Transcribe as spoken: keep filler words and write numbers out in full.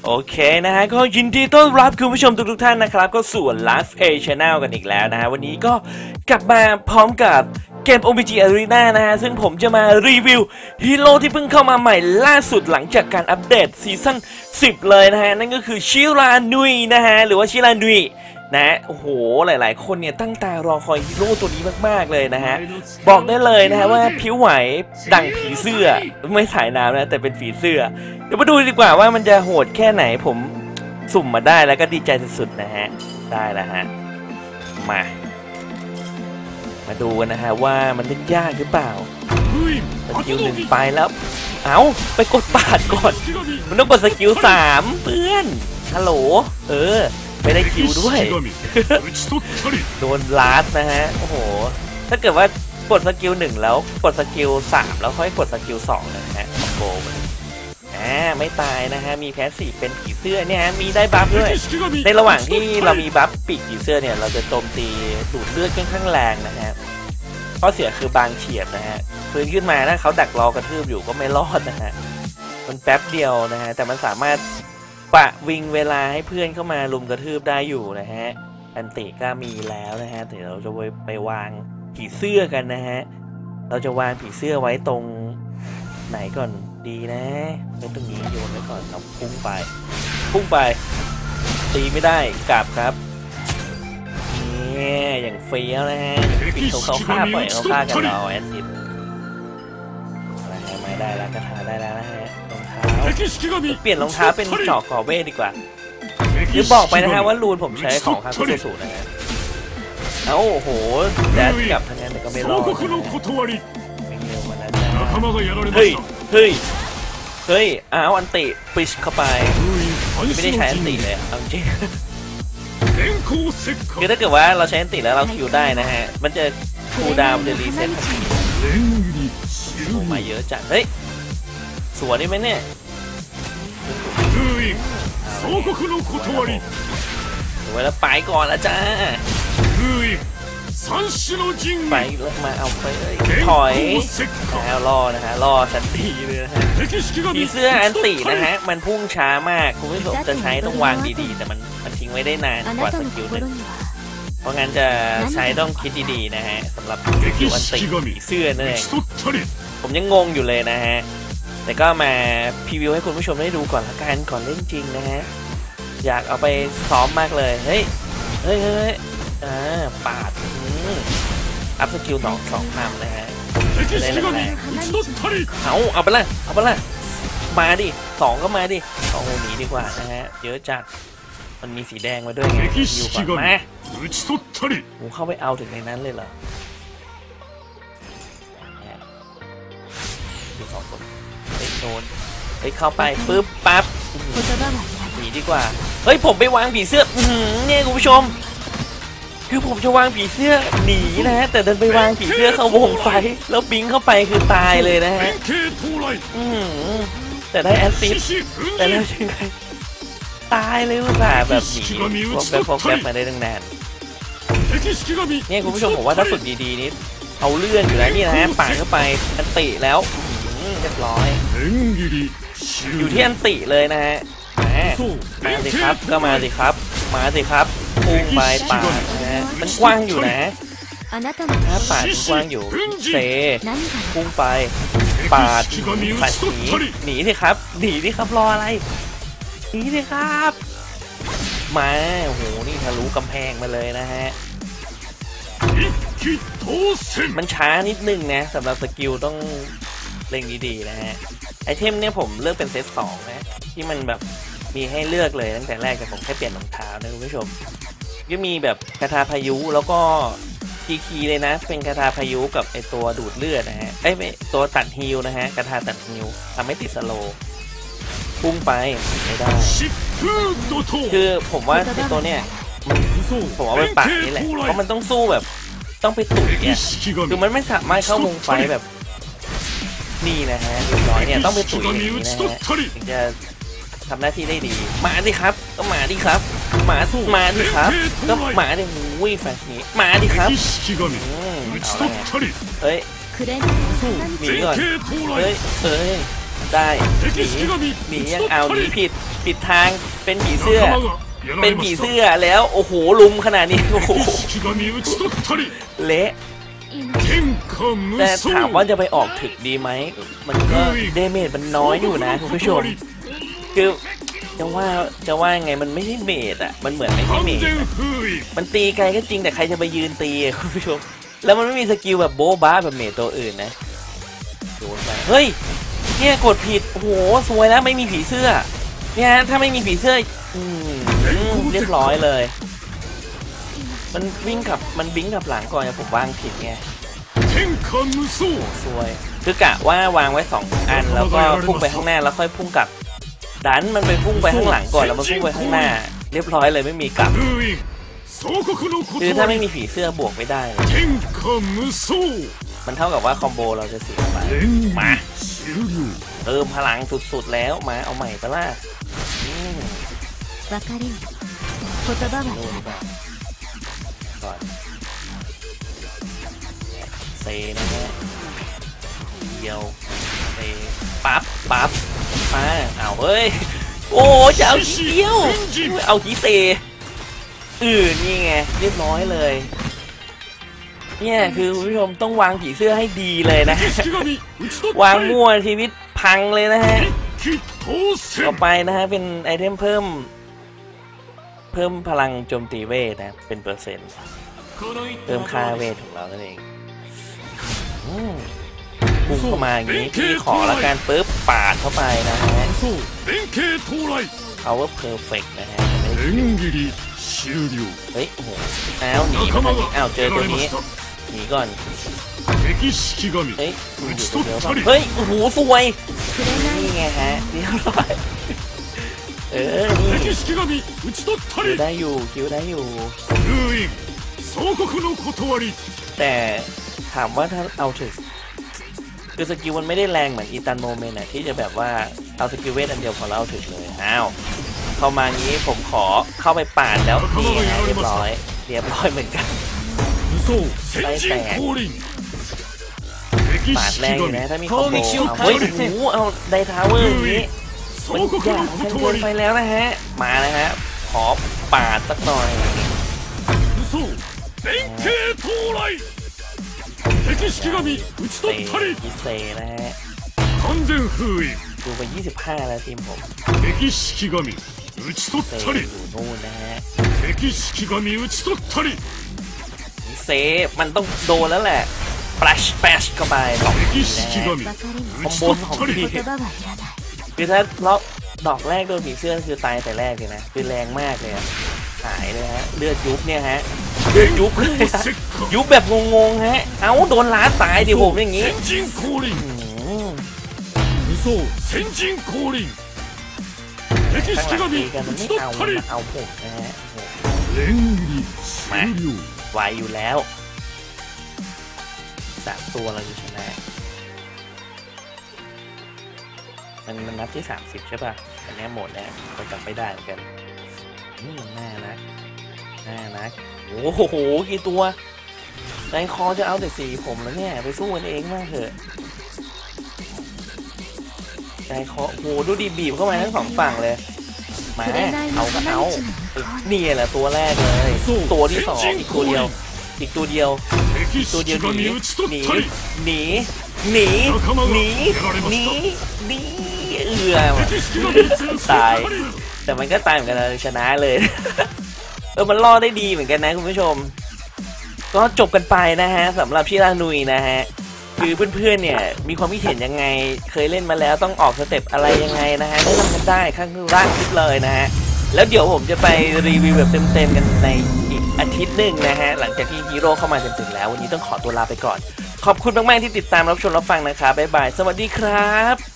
โอเคนะฮะก็ยินดีต้อนรับคุณผู้ชมทุกๆท่านนะครับก็สู่ Live A Channel กันอีกแล้วนะฮะวันนี้ก็กลับมาพร้อมกับเกม โอ บี จี Arena นะฮะซึ่งผมจะมารีวิวฮีโร่ที่เพิ่งเข้ามาใหม่ล่าสุดหลังจากการอัปเดตซีซั่นสิบเลยนะฮะนั่นก็คือชิรานุยนะฮะหรือว่าชิรานุยนะโอ้โหหลายๆคนเนี่ยตั้งตารอคอยฮีโร่ตัวนี้มากๆเลยนะฮะบอกได้เลยนะฮะว่าผิวไหวดังผีเสื้อไม่สายน้ำนะแต่เป็นผีเสื้อเดี๋ยวมาดูดีกว่าว่ามันจะโหดแค่ไหนผมสุ่มมาได้แล้วก็ดีใจสุดๆนะฮะได้แล้วฮะมามาดูกันนะฮะว่ามันเล่นยากหรือเปล่าสกิลหนึ่งไปแล้วเอ้าไปกดปาดก่อนมันต้องกดสกิลสามเพื่อนฮัลโหลเออไม่ได้คิวด้วยโดนลาดนะฮะโอ้โหถ้าเกิดว่ากดสกิลหนึ่งแล้วกดสกิลสามแล้วค่อยกดสกิลสองนะฮะคอมโบมันอ่าไม่ตายนะฮะมีแพสซีฟเป็นผีเสื้อเนี่ยฮะมีได้บัฟด้วยในระหว่างที่เรามีบัฟปีกผีเสื้อเนี่ยเราจะโจมตีดูดเลือดค่อนข้างแรงนะฮะข้อเสียคือบางเฉียบนะฮะฟื้นขึ้นมาถ้าเขาดักรอกระทืบอยู่ก็ไม่รอดนะฮะมันแป๊บเดียวนะฮะแต่มันสามารถปะวิงเวลาให้เพื่อนเข้ามาลุมกระทืบได้อยู่นะฮะอันติก็มีแล้วนะฮะเดี๋ยวเราจะไปไปวางผีเสื้อกันนะฮะเราจะวางผีเสื้อไว้ตรงไหนก่อนดีนะเป็นตรงนี้โยนไว้ก่อนเราพุ่งไปพุ่งไปตีไม่ได้กลับครับนี่อย่างเฟี้ยวนะฮะเขาเขาฆ่าปล่อยเขาฆ่ากันเราแอดซิดอะไรไม่ได้แล้วกระทาได้แล้วนะฮะรองเท้าเปลี่ยนรองเท้าเป็นจอกกอเว่ดีกว่าหรือบอกไปนะฮะว่ารูนผมใช้ของคาคุโซสุนะฮะเอ้าโอ้โหแดดกลับทั้งนั้นแต่ก็ไม่รอดไม่เร็วมาแล้วจ้าเฮ้ยเฮ้ยเฮ้ยอ้าวอันติปิชเข้าไปไม่ได้ใช้อันติเลยเอาจริงคือถ้าเกิดว่าเราใช้อันติแล้วเราคิวได้นะฮะมันจะคูลดาวน์จะรีเซ็ตทันทีโอ้มาเยอะจัดเฮ้ยสวนนี่ไหมเนี่ยไว้แล้วไปก่อนแล้วจ้าไปแล้วมาเอาไปเลยถอยแล้วรอนะฮะรอสันติเลยนะฮะผีเสื้ออันตินะฮะมันพุ่งช้ามากคุณผู้ชมจะใช้ต้องวางดีๆแต่มันมันทิ้งไว้ได้นานกว่าสกิลหนึ่งเพราะงั้นจะใช้ต้องคิดดีๆนะฮะสำหรับสกิลอันติผีเสื้อนั่นเองผมยังงงอยู่เลยนะฮะแต่ก็มาพรีวิวให้คุณผู้ชมได้ดูก่อนละกันก่อนเล่นจริงนะฮะอยากเอาไปซ้อมมากเลยเฮ้ยเฮ้ยเฮ้ยอ่าปาดอัพสกิลสองสองนำนะฮะจะได้แรงๆเอาเอาไปละเอาไปละมาดิสองก็มาดิสองหนีดีกว่านะฮะเยอะจัดมันมีสีแดงมาด้วยไงอยู่ก่อนมาผมเข้าไปเอาถึงในนั้นเลยเหรอดูสองคนเฮ้ยโดนเฮ้ยเข้าไปปึ๊บปั๊บหนีดีกว่าเฮ้ยผมไปวางผีเสื้อเนี่ยคุณผู้ชมคือผมจะวางผีเสื้อหนีนะฮะแต่เดินไปวางผีเสื้อเข้าวงไฟแล้วบิงเข้าไปคือตายเลยนะฮะอืมแต่ได้แอสซิสแต่แล้วยังไงตายเลยอุตส่าห์แบบหนีพวกแบบพวกแบบมาได้ตั้งนานเนี่ยคุณผู้ชมผมว่าถ้าฝึกดีๆนี่เอาเลื่อนอยู่แล้วนี่นะฮะปาดเข้าไปอันติแล้วเรียบร้อยอยู่ที่อันติเลยนะฮะมาสิครับก็มาสิครับมาสิครับพุ่งไปปาดนะฮะมันกว้างอยู่นะถ้าปาดกว้างอยู่เซพุ่งไปปาดปัดหนีหนีสิครับหนีสิครับรออะไรหนีสิครับมาโอ้โหนี่ทะลุกำแพงมาเลยนะฮะมันช้านิดนึงนะสำหรับสกิลต้องเล็งดีๆนะฮะไอเทมเนี่ยผมเลือกเป็นเซตสองนะที่มันแบบมีให้เลือกเลยตั้งแต่แรกแต่ผมแค่เปลี่ยนรองเท้านะคุณผู้ชมก็มีแบบคาถาพายุแล้วก็คีคีเลยนะเป็นคาถาพายุกับไอตัวดูดเลือดนะฮะไอตัวตัดฮิลนะฮะคาถาตัดฮิลทำให้ติดสโลพุ่งไปไม่ได้คือผมว่าไอตัวเนี้ยผมเอาไปปาดนี่แหละเพราะมันต้องสู้แบบต้องไปตุ๋ยเนี่ยคือมันไม่สามารถเข้าวงไฟแบบนี่นะฮะเรียบร้อยเนี่ยต้องไปตุ๋ยอย่างนี้นะฮะถึงจะทำหน้าที่ได้ดีมาดิครับก็มาดิครับมามาดิครับก็มาดิหุ้ยแฟนนี้มาดิครับเอาไงเฮ้ยหนีก่อนเฮ้ยเฮ้ยได้ได้หนีหนียังเอาหนีผิดผิดทางเป็นผีเสื้อเป็นผีเสื้อแล้วโอ้โหลุมขนาดนี้โอ้โหเละแต่ถามว่าจะไปออกถึกดีไหมมันก็เดเมจมันน้อยอยู่นะคุณผู้ชมคือจะว่าจะว่าไงมันไม่ใช่เมจอ่ะมันเหมือนไม่ใช่เมจมันตีไกลก็จริงแต่ใครจะไปยืนตีคุณผู้ชมแล้วมันไม่มีสกิลแบบโบ๊ะบ้าแบบเมจตัวอื่นนะโดนไปเฮ้ยเนี่ยกดผิดโอ้โหสวยแล้วไม่มีผีเสื้อเนี่ยถ้าไม่มีผีเสื้ออืมเรียบร้อยเลยมันวิ่งกับมันบิ้งกับหลังก่อนผมวางผิดไงสวยคือกะว่าวางไว้สองอันแล้วก็พุ่งไปข้างหน้าแล้วค่อยพุ่งกลับดันมันไปพุ่งไปข้างหลังก่อนแล้วมันพุ่งไปข้างหน้าเรียบร้อยเลยไม่มีกลับคือถ้าไม่มีผีเสื้อบวกไม่ได้เลยมันเท่ากับว่าคอมโบเราจะเสียไปมาเติมพลังสุดๆแล้วมาเอาใหม่ปะล่ะก่อนเซนะฮะเดียวเซปั๊บปั๊บมาเอาเฮ้ยโอ้จะเอาทีเดียวเอาทีเซอือนี่ไงเรียบร้อยเลยเนี่ยคือคุณผู้ชมต้องวางผีเสื้อให้ดีเลยนะวางมั่วชีวิตพังเลยนะฮะต่อไปนะฮะเป็นไอเทมเพิ่มเพิ่มพลังโจมตีเวทนะเป็นเปอร์เซ็นต์เพิ่มค่าเวทของเรานั่นเองพุ่งเข้ามาอย่างนี้พี่ขอละกันปุ๊บปาดเข้าไปนะฮะ power perfect นะฮะเฮ้ยโอ้โหอ้าวหนีมาทางนี้อ้าวเจอตัวนี้หนีก่อนเฮ้ยอยู่เดียวเฮ้ยโอ้โหสวยนี่ไงฮะเรียบร้อยเออนี่คิวได้อยู่คิวได้อยู่แต่ถามว่าถ้าเอาถึงคือสกิลมันไม่ได้แรงเหมือนอีตันโมเมนต์นะที่จะแบบว่าเอาสกิลเวทอันเดียวของเราถึงเลยอ้าวเข้ามางี้ผมขอเข้าไปปาดแล้วนี่นะเรียบร้อยเรียบร้อยเหมือนกันไล่แตกปาดแรงอยู่นะถ้ามีคอมโบเอาเฮ้ยโอ้โหเอาไดทาวเวอร์อย่างนี้มันยากมันเกินไปแล้วนะฮะมานะฮะขอปาดสักหน่อยเซกิเซนะฮะดูไปยี่สิบห้าแล้วทีมผมเซอยู่นู่นนะฮะเซมันต้องโดนแล้วแหละแฟลชแฟลชเข้าไปสองทีนะฮะคอมโบสองทีคือถ้าล็อกดอกแรกโดนผีเสื้อคือตายแต่แรกเลยนะคือแรงมากเลยหายเลยฮะเลือดยุบเนี่ยฮะเลือดยุบเลยยุบแบบงงๆฮะเอ้าโดนล้าตายดิผมอย่างงี้ข้างหลังตีกันมันไม่เอามาเอาผมนะฮะมาไวอยู่แล้วสามตัวเราจะชนะมันมันนับที่สามสิบใช่ป่ะอันนี้หมดแล้วเราจำไม่ได้เหมือนกันนี่หน้านะหน้านะโอ้โหกี่ตัวใจคอจะเอาแต่สีผมแล้วเนี่ยไปสู้กันเองมากเถอะใจคอโหดูดีบีบเข้ามาทั้งสองฝั่งเลยมาเอาก็เอานี่แหละตัวแรกเลยตัวที่สองอีกตัวเดียวอีกตัวเดียวตัวเดียวหนีหนีหนีหนีหนีหนีหนีเอือตายแต่มันก็ตายเหมือนกันชนะเลยเออมันรอดได้ดีเหมือนกันนะคุณผู้ชมก็จบกันไปนะฮะสำหรับชิรานุยนะฮะคือเพื่อนๆเนี่ยมีความคิดเห็นยังไงเคยเล่นมาแล้วต้องออกสเต็ปอะไรยังไงนะฮะแนะนำกันได้ข้างล่างคลิปเลยนะฮะแล้วเดี๋ยวผมจะไปรีวิวแบบเต็มๆกันในอีกอาทิตย์หนึ่งนะฮะหลังจากที่ฮีโร่เข้ามาเต็มๆแล้ววันนี้ต้องขอตัวลาไปก่อนขอบคุณมากๆที่ติดตามรับชมรับฟังนะครับบ๊ายบายสวัสดีครับ